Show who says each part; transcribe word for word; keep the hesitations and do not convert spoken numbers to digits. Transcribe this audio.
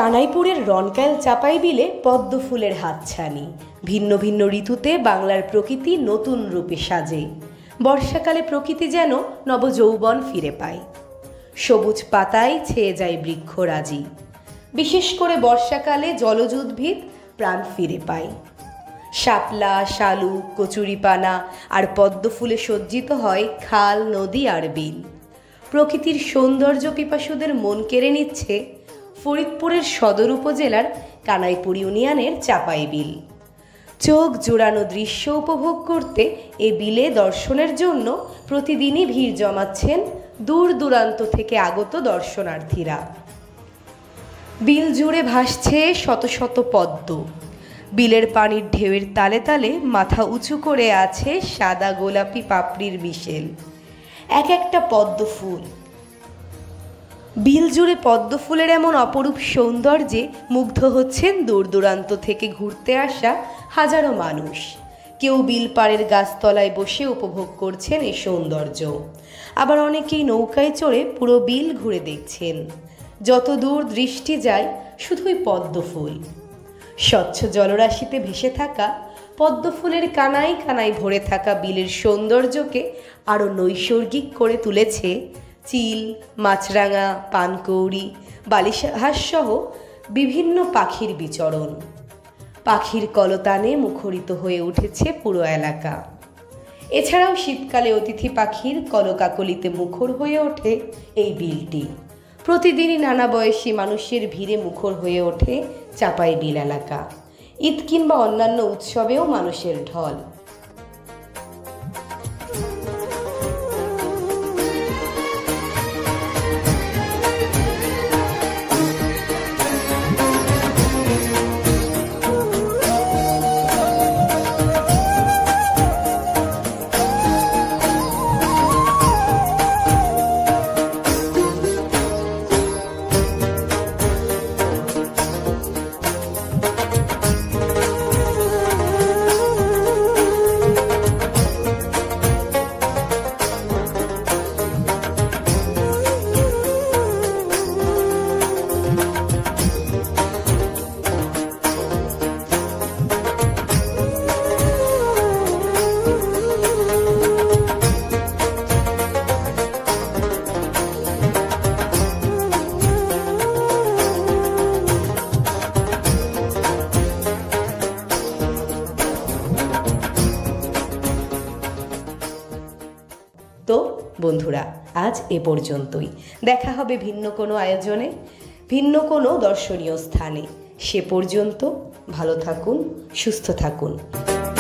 Speaker 1: কানাইপুরের রনকাইল চাপাই বিলে পদ্ম ফুলের হাতছানি। ভিন্ন ভিন্ন ঋতুতে বাংলার প্রকৃতি নতুন রূপে সাজে। বর্ষাকালে প্রকৃতি যেন নবযৌবন ফিরে পায়। সবুজ পাতায় ছেয়ে যায় বৃক্ষরাজি। বিশেষ করে বর্ষাকালে জলজ উদ্ভিদ প্রাণ ফিরে পায়। শাপলা, শালুক, কচুরিপানা আর পদ্ম ফুলে সজ্জিত হয় খাল, নদী আর বিল। প্রকৃতির সৌন্দর্য পিপাসুদের মন কেড়ে নিচ্ছে ফরিদপুরের সদর উপজেলার কানাইপুর ইউনিয়নের চাপাই বিল। চোখ জোড়ানো দৃশ্য উপভোগ করতে এ বিলে দর্শনের জন্য প্রতিদিনই ভিড় জমাচ্ছেন দূর দূরান্ত থেকে আগত দর্শনার্থীরা। বিল জুড়ে ভাসছে শত শত পদ্ম। বিলের পানির ঢেউয়ের তালে তালে মাথা উঁচু করে আছে সাদা গোলাপি পাপড়ির মিশেল। এক একটা পদ্ম ফুল। বিল জুড়ে পদ্ম ফুলের এমন অপরূপ সৌন্দর্যে মুগ্ধ হচ্ছেন দূর দূরান্ত থেকে ঘুরতে আসা হাজারো মানুষ। কেউ বিল পাড়ের গাছতলায় বসে উপভোগ করছেন এই সৌন্দর্য, আবার অনেকেই নৌকায় চড়ে পুরো বিল ঘুরে দেখছেন। যত দূর দৃষ্টি যায় শুধুই পদ্ম ফুল। স্বচ্ছ জলরাশিতে ভেসে থাকা পদ্ম ফুলের কানায় কানায় ভরে থাকা বিলের সৌন্দর্যকে আরও নৈসর্গিক করে তুলেছে চিল, মাছরাঙা, পানকৌড়ি, বালিহাঁসসহ বিভিন্ন পাখির বিচরণ। পাখির কলতানে মুখরিত হয়ে উঠেছে পুরো এলাকা। এছাড়াও শীতকালে অতিথি পাখির কলকাকলিতে মুখর হয়ে ওঠে এই বিলটি। প্রতিদিনই নানা বয়সী মানুষের ভিড়ে মুখর হয়ে ওঠে চাপাই বিল এলাকা। ঈদ কিংবা অন্যান্য উৎসবেও মানুষের ঢল। তো বন্ধুরা, আজ এ পর্যন্তই। দেখা হবে ভিন্ন কোনো আয়োজনে, ভিন্ন কোনো দর্শনীয় স্থানে। সে পর্যন্ত ভালো থাকুন, সুস্থ থাকুন।